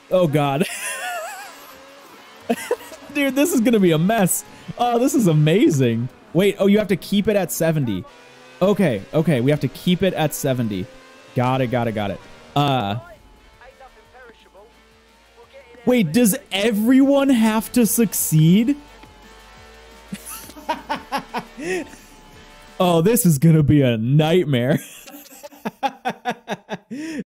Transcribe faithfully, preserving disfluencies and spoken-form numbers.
Oh God. Dude, this is gonna be a mess. Oh, this is amazing. Wait, oh, you have to keep it at seventy. Okay, okay, we have to keep it at seventy. Got it, got it, got it. Uh, wait, does everyone have to succeed? Oh, this is gonna be a nightmare.